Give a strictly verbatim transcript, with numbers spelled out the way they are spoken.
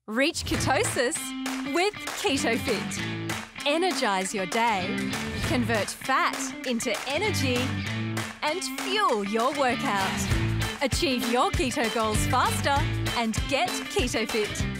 Reach ketosis with KetoFit. Energize your day, convert fat into energy, and fuel your workout. Achieve your keto goals faster and get KetoFit.